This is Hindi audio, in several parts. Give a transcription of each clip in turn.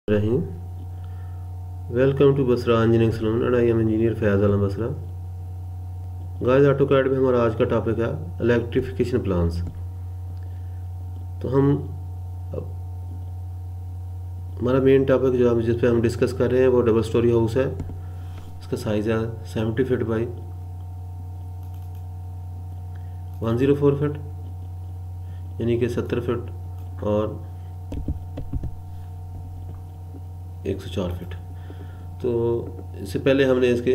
Rahim. Welcome to Basra engineering saloon and I am engineer Faiz Alam Basra. Guys, AutoCAD में हमारा आज का टॉपिक है इलेक्ट्रिफिकेशन प्लान्स। तो हमारा मेन टॉपिक जो हम जिस पे हम डिस्कस कर रहे हैं वो डबल स्टोरी हाउस है। इसका साइज़ है 70 फीट बाई 104 फीट, यानी कि 70 फीट और 104 फीट। तो इससे पहले हमने इसके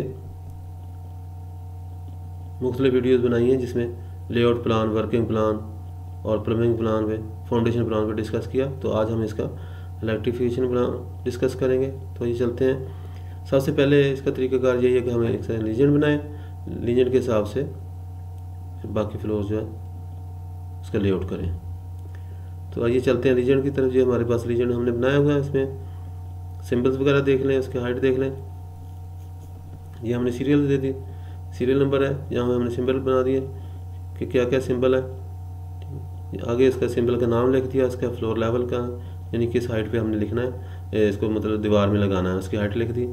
मुख्तलिफ वीडियोज़ बनाई हैं जिसमें लेआउट प्लान, वर्किंग प्लान और प्लम्बिंग प्लान पे, फाउंडेशन प्लान पे डिस्कस किया। तो आज हम इसका इलेक्ट्रिफिकेशन प्लान डिस्कस करेंगे। तो ये चलते हैं। सबसे पहले इसका तरीकाकार यही है कि हमें एक लीजेंड बनाएं, लीजेंड के हिसाब से फिर बाकी फ्लोर जो है उसका लेआउट करें। तो आइए चलते हैं लीजेंड की तरफ। जो हमारे पास लीजेंड हमने बनाया हुआ है, इसमें सिंबल्स वगैरह देख लें, उसकी हाइट देख लें। ये हमने सीरियल दे दी, सीरियल नंबर है, यहाँ हमने सिंबल बना दिए कि क्या क्या सिंबल है। आगे इसका सिंबल का नाम लिख दिया, इसका फ्लोर लेवल का यानी किस हाइट पे हमने लिखना है, इसको मतलब दीवार में लगाना है, उसकी हाइट लिख दी।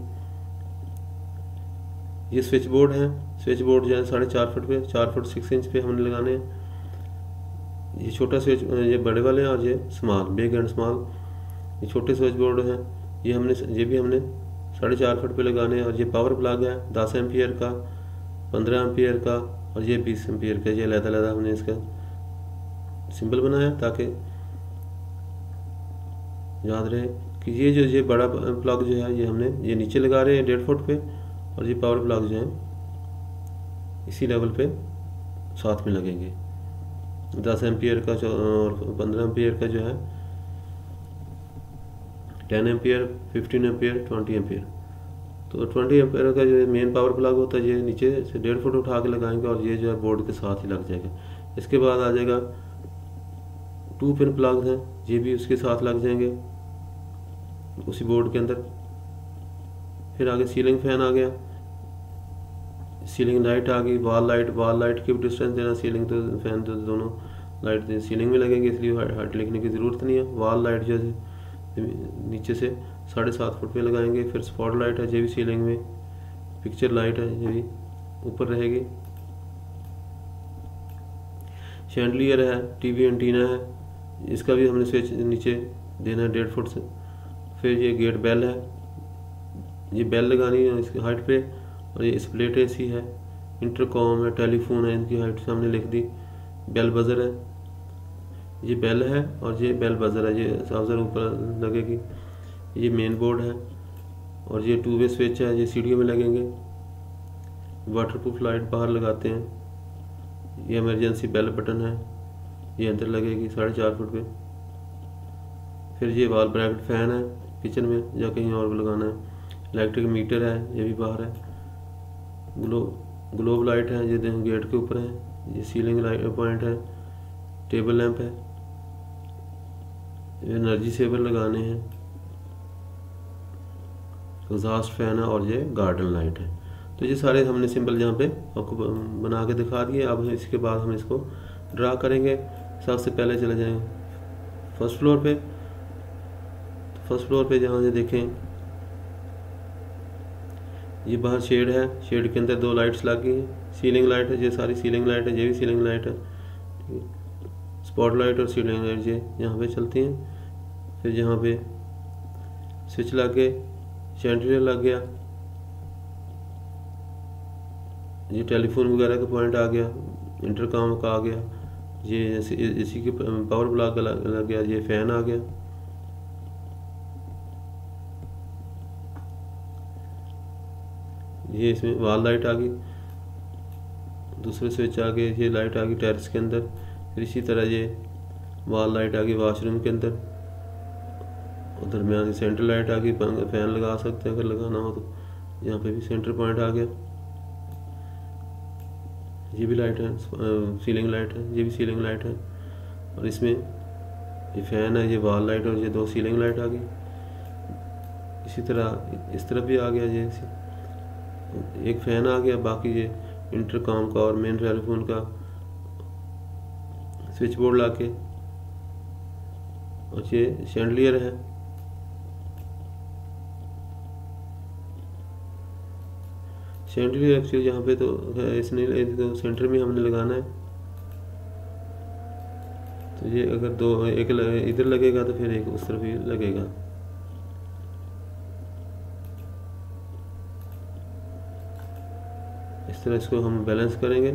ये स्विच बोर्ड है, स्विच बोर्ड जो है 4.5 फुट पे 4 फुट 6 इंच पे हमने लगाने हैं। ये छोटा स्विच, ये बड़े वाले हैं और ये स्मॉल, बिग एंड स्मॉल। ये छोटे स्विच बोर्ड हैं, ये भी हमने 4.5 फुट पे लगाने हैं। और ये पावर प्लग है 10 एम्पियर का, 15 एम्पियर का और ये 20 एम्पियर का। ये अलग-अलग हमने इसका सिंबल बनाया ताकि याद रहे कि ये बड़ा प्लग जो है ये नीचे लगा रहे हैं 1.5 फुट पे, और ये पावर प्लग जो है इसी लेवल पे साथ में लगेंगे। 10 एम्पियर का और 15 एम्पियर का जो है 10 एम्पियर, 15 एम्पियर, 20 एम्पियर। तो 20 एम्पियर का जो मेन पावर प्लग होता है ये नीचे से 1.5 फुट उठा के लगाएंगे और ये जो है बोर्ड के साथ ही लग जाएगा। इसके बाद आ जाएगा 2 पिन प्लग हैं, ये भी उसके साथ लग जाएंगे उसी बोर्ड के अंदर। फिर आगे सीलिंग फैन आ गया, सीलिंग लाइट आ गई, वॉल लाइट की भी डिस्टेंस देना, सीलिंग तो फैन तो दोनों लाइट सीलिंग में लगेंगे, इसलिए हाइट लिखने की ज़रूरत नहीं है। वॉल लाइट जो है नीचे से 7.5 फुट पे लगाएंगे। फिर स्पॉट लाइट है, ये भी सीलिंग में। पिक्चर लाइट है, ये भी ऊपर रहेगी। शैंडलियर है, टीवी एंटीना है, इसका भी हमने स्विच नीचे देना है 1.5 फुट से। फिर ये गेट बेल है, ये बेल लगानी है इसकी हाइट पे। और ये स्प्लिट एसी है, इंटरकॉम है, टेलीफोन है, इनकी हाइट सामने लिख दी। बेल बजर है, ये बेल है और ये बेल बजर है, ये चार्जर ऊपर लगेगी। ये मेन बोर्ड है और ये 2 वे स्विच है, ये सीढ़ियों में लगेंगे। वाटरप्रूफ लाइट बाहर लगाते हैं। ये इमरजेंसी बेल बटन है, ये अंदर लगेगी 4.5 फुट पे। फिर ये वॉल ब्रैकेट फैन है किचन में या कहीं और लगाना है। इलेक्ट्रिक मीटर है, ये भी बाहर है। ग्लोब लाइट है, ये गेट के ऊपर है। ये सीलिंग लाइट पॉइंट है। टेबल लैंप है, एनर्जी सेवर लगाने हैं। एग्जॉस्ट फैन है और ये गार्डन लाइट है। तो ये सारे हमने सिंबल यहाँ पे आपको बना के दिखा दिए। अब इसके बाद हम इसको ड्रा करेंगे। सबसे पहले चले जाएंगे फर्स्ट फ्लोर पे। फर्स्ट फ्लोर पे जहाँ से देखें ये बाहर शेड है, शेड के अंदर 2 लाइट्स लगी हैं। सीलिंग लाइट है, ये सारी सीलिंग लाइट है, ये भी सीलिंग लाइट है। स्पॉट लाइट और सीलिंग लाइट ये यहाँ पे चलती हैं। फिर यहाँ पे स्विच लग गए, शैंडलियर लग गया, ये टेलीफोन वगैरह का पॉइंट आ गया, इंटरकॉम का आ गया, ये इसी के पावर प्लग का लग गया, ये फैन आ गया। ये इसमें वॉल लाइट आ गई, दूसरे स्विच आ गए, ये लाइट आ गई टेरेस के अंदर। फिर इसी तरह ये वॉल लाइट आ गई वॉशरूम के अंदर, और दरमियान सेंटर लाइट आ गई। फैन लगा सकते हैं अगर लगाना हो तो। यहाँ पे भी सेंटर पॉइंट आ गया, ये भी लाइट है, सीलिंग लाइट है, ये भी सीलिंग लाइट है। और इसमें ये फैन है, ये वॉल लाइट और ये 2 सीलिंग लाइट आ गई। इसी तरह इस तरफ भी आ गया, ये एक फैन आ गया। बाकी ये इंटरकॉम का और मेन टेलीफोन का स्विच बोर्ड लाके, और ये शैंडलियर है, शैंडलियर एक्चुअली यहाँ पे तो इसने तो सेंटर में हमने लगाना है। तो ये अगर दो एक इधर लगेगा तो फिर एक उस तरफ भी लगेगा। इस तरह इसको हम बैलेंस करेंगे,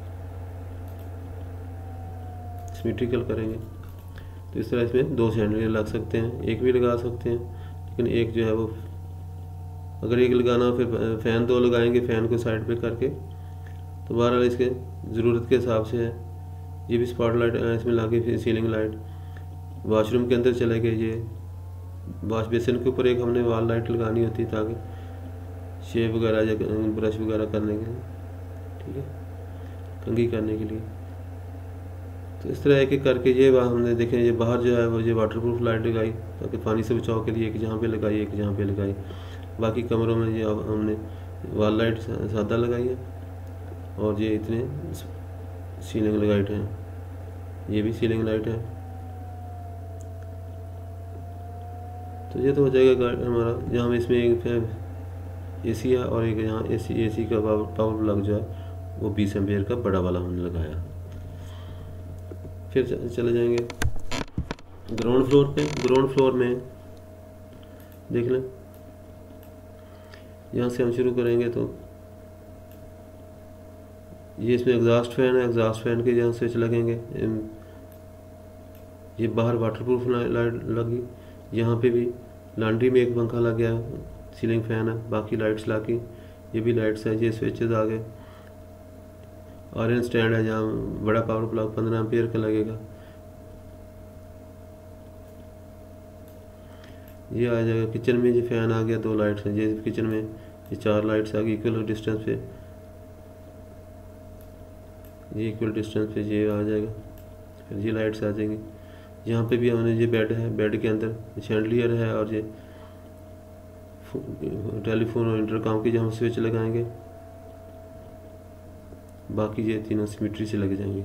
सिमेट्रिकल करेंगे। तो इस तरह इसमें दो शैंडलियर लग सकते हैं, एक भी लगा सकते हैं, लेकिन एक जो है वो अगर एक लगाना हो फिर फ़ैन दो लगाएंगे, फ़ैन को साइड पे करके। तो बहरहाल इसके ज़रूरत के हिसाब से है। ये भी स्पॉट लाइट इसमें लगी, फिर सीलिंग लाइट वॉशरूम के अंदर चले गए। ये वॉश बेसिन के ऊपर एक हमने वॉल लाइट लगानी होती है ताकि शेव वगैरह या ब्रश वगैरह करने के लिए, ठीक है, कंघी करने के लिए। तो इस तरह एक एक करके ये हमने देखें, ये बाहर जो है वो ये वाटरप्रूफ लाइट लगाई ताकि पानी से बचाव के लिए, एक जहाँ पे लगाई एक जहाँ पे लगाई। बाकी कमरों में ये हमने वॉल लाइट सादा लगाई है, और ये इतने सीलिंग लाइट हैं, ये भी सीलिंग लाइट है। तो ये तो हो जाएगा हमारा। यहाँ इसमें एक एसी है और एक यहाँ एसी का पावर प्लग जो है वो 20 एम्पियर का बड़ा वाला हमने लगाया। फिर चले जाएंगे ग्राउंड फ्लोर पे। ग्राउंड फ्लोर में देख लें, यहाँ से हम शुरू करेंगे तो ये इसमें एग्जॉस्ट फैन है, एग्जॉस्ट फैन के यहाँ स्विच लगेंगे। ये बाहर वाटरप्रूफ लाइट लगी, यहाँ पे भी लॉन्ड्री में एक पंखा लग गया, सीलिंग फैन है, बाकी लाइट्स लगी, ये भी लाइट्स है। ये स्विचेस आ गए। आयरन स्टैंड है जहाँ बड़ा पावर प्लग 15 एम्पियर का लगेगा। ये आ जाएगा किचन में, ये फैन आ गया, 2 लाइट्स हैं। ये किचन में ये 4 लाइट्स आ गई इक्वल डिस्टेंस पे, ये इक्वल डिस्टेंस पे ये आ जाएगा। फिर ये लाइट्स आ जाएंगी। यहाँ पे भी हमने ये बेड है, बेड के अंदर शैंडलियर है और ये टेलीफोन और इंटरकॉम की जो हम स्विच लगाएंगे। बाकी ये तीनों सिमेट्री से लग जाएंगे।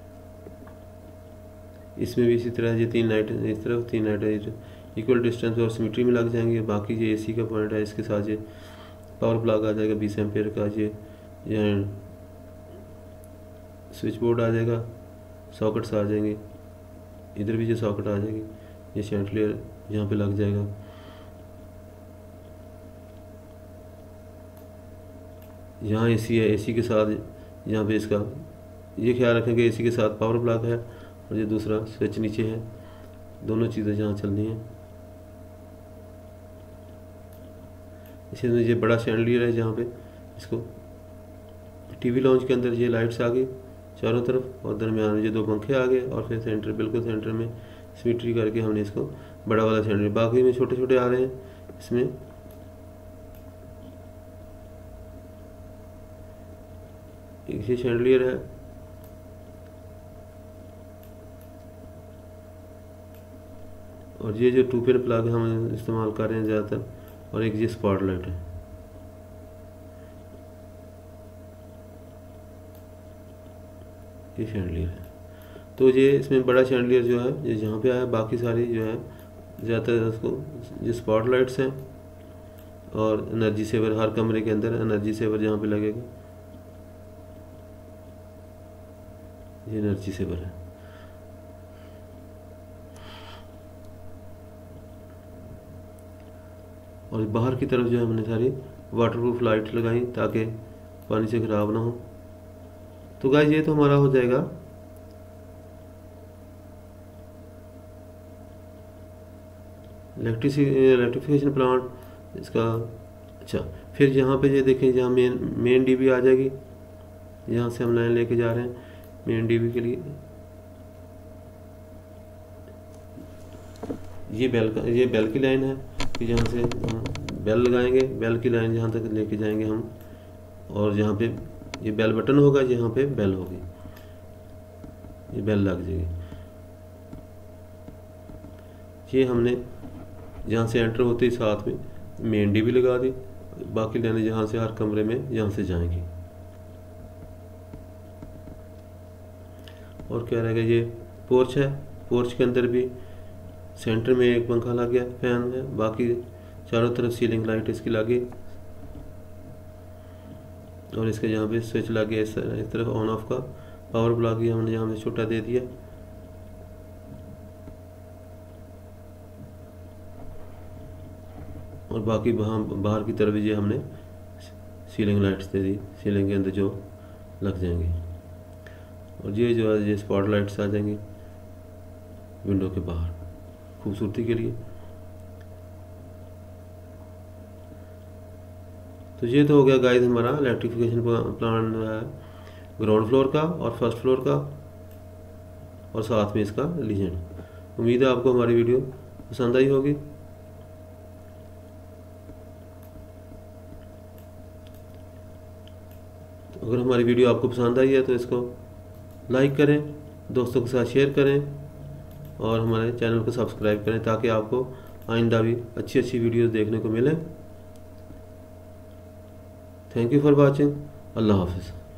इसमें भी इसी तरह ये 3 लाइट इस तरफ, 3 लाइट इक्वल डिस्टेंस और सिमेट्री में लग जाएंगे। बाकी ये एसी का पॉइंट है, इसके साथ ये पावर प्लग आ जाएगा 20 एम्पियर का। ये स्विच बोर्ड आ जाएगा, सॉकेट्स आ जाएंगे, इधर भी ये सॉकेट आ जाएगी, ये शैंडलियर यहाँ पे लग जाएगा। यहाँ एसी है, एसी के साथ यहाँ पे इसका ये ख्याल रखेंगे एसी के साथ पावर प्लग है और ये दूसरा स्विच नीचे है, दोनों चीज़ें जहाँ चल रही हैं। इसी में ये बड़ा शैंडलियर है जहाँ पे इसको टीवी लॉन्च के अंदर ये लाइट्स आ गई चारों तरफ, और दरमियान में ये 2 पंखे आ गए, और फिर सेंटर बिल्कुल सेंटर में सिमेट्री करके हमने इसको बड़ा वाला शैंडलियर। बाकी में छोटे छोटे आ रहे हैं इसमें। ये शैंडलियर है, और ये जो 2 पिन प्लग हम इस्तेमाल कर रहे हैं ज़्यादातर, और एक ये स्पॉट लाइट है। ये शैंडलियर है। तो ये इसमें बड़ा शैंडलियर जो है ये यहाँ पे आया। बाकी सारी जो है ज़्यादातर उसको ये स्पॉट लाइट्स हैं और एनर्जी सेवर, हर कमरे के अंदर एनर्जी सेवर जहाँ पे लगेगा ये एनर्जी सेवर है। और बाहर की तरफ जो है हमने सारी वाटरप्रूफ लाइट लगाई ताकि पानी से ख़राब ना हो। तो गाइस ये तो हमारा हो जाएगा इलेक्ट्रिफिकेशन प्लांट इसका। अच्छा, फिर यहाँ पे ये देखें, जहाँ मेन डीबी आ जाएगी, यहाँ से हम लाइन लेके जा रहे हैं मेन डीबी के लिए। ये बेल की लाइन है कि जहाँ से हम बेल लगाएंगे, बेल की लाइन जहाँ तक लेके जाएंगे हम, और जहाँ पे ये बेल बटन होगा यहाँ पे बेल होगी, ये बेल लग जाएगी। ये हमने जहाँ से एंटर होते ही साथ में मेन डीबी लगा दी, बाकी लाइनें जहाँ से हर कमरे में यहाँ से जाएंगी। और क्या रहेगा, ये पोर्च है, पोर्च के अंदर भी सेंटर में एक पंखा लग गया, फैन है, बाकी चारों तरफ सीलिंग लाइट इसकी लगी। और इसके यहाँ पे स्विच लग गया इस तरफ ऑन ऑफ का। पावर ब्लॉक भी हमने यहाँ पे छोटा दे दिया। और बाकी बाहर की तरफ ये हमने सीलिंग लाइट्स दे दी, सीलिंग के अंदर जो लग जाएंगी। और ये जो है ये स्पॉट लाइट्स आ जाएंगी विंडो के बाहर खूबसूरती के लिए। तो ये तो हो गया गाइस हमारा इलेक्ट्रिफिकेशन प्लान ग्राउंड फ्लोर का और फर्स्ट फ्लोर का, और साथ में इसका लीजेंड। उम्मीद है आपको हमारी वीडियो पसंद आई होगी। तो अगर हमारी वीडियो आपको पसंद आई है तो इसको लाइक करें, दोस्तों के साथ शेयर करें और हमारे चैनल को सब्सक्राइब करें ताकि आपको आइंदा भी अच्छी अच्छी वीडियोस देखने को मिले। Thank you for watching. अल्लाह हाफिज़।